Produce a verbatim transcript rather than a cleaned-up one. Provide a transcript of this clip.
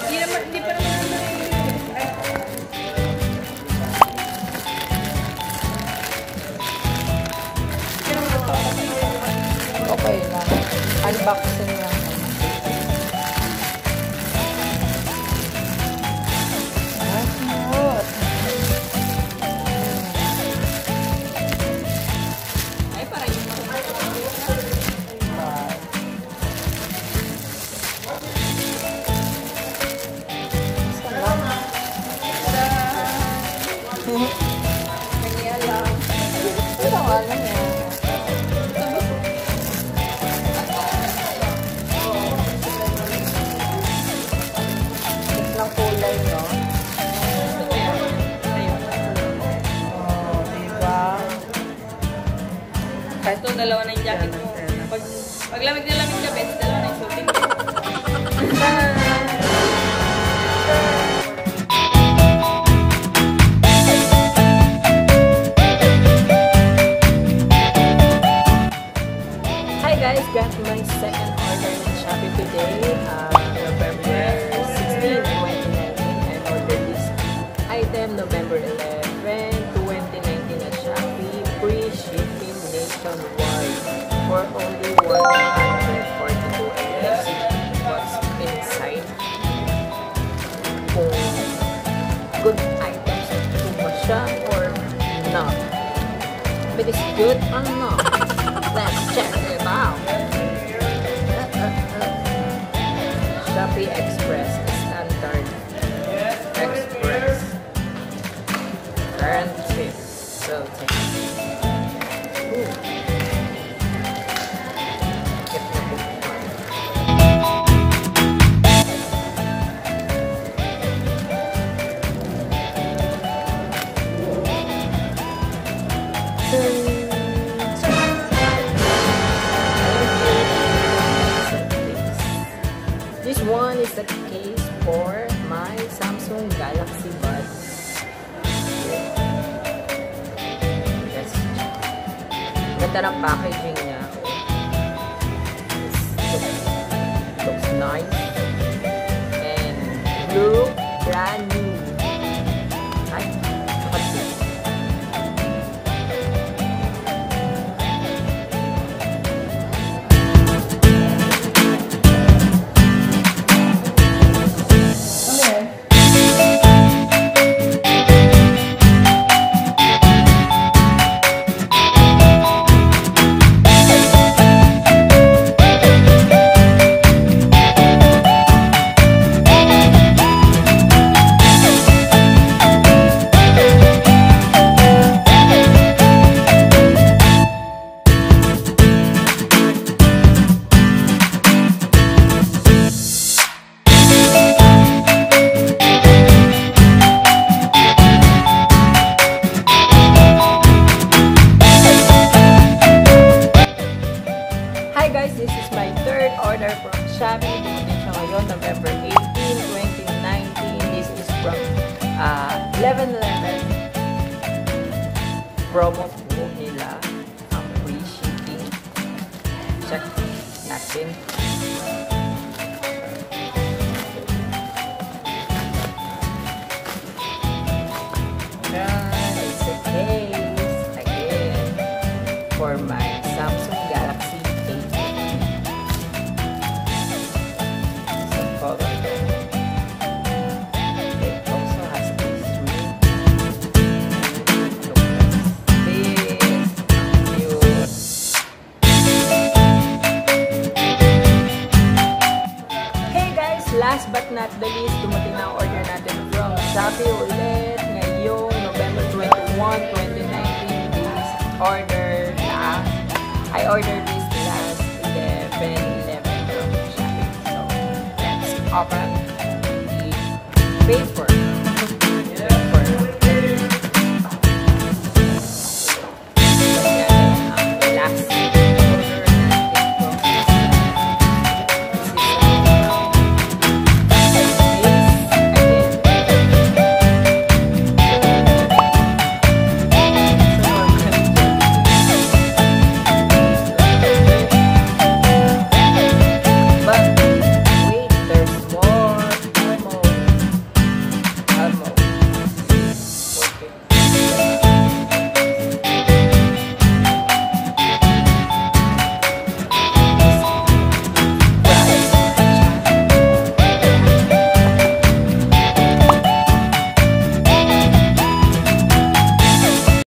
Hindi naman, hindi pa naman naman. Okay lang. Unboxing lang. Kanya lang. Ito nga lang yan. Lang kulay, no? Oh, diba? Kahit ito, dalawa na yung jacket mo. Pag, pag lamig na lamig ka, best, dalawa na yung suiting. Hi guys, got my second order in Shopee today. Uh, November sixteenth, twenty nineteen. I ordered this item November eleventh, twenty nineteen at Shopee. Free shipping nationwide for only one hundred forty-two. Let's see what's inside. Kung good items ito ba siya or not. But it's good or not? Let's check it out. Shopee Express, Standard Express, current tip, so take. Ooh. Get the bookmark. This one is the case for my Samsung Galaxy Buds. Yes. Ganda ng packaging niya. Looks, looks nice. And blue, brand new. Ay, nakatid. Hi guys, this is my third order from Shopee. Dumating siya ngayon, November eighteenth, twenty nineteen. This is from uh, eleven eleven. Promo po nila ang free shipping. Check natin. Yan, it's a case again for my Samsung Galaxy A fifty. Some photo there. It also has this ring. Look at this. Cute. Hey guys, last but not the least, dumating na ang order natin from Shopee ulit ngayong November twenty-first, twenty nineteen. This order na I ordered this last eleven eleven from Shopee. So, let's open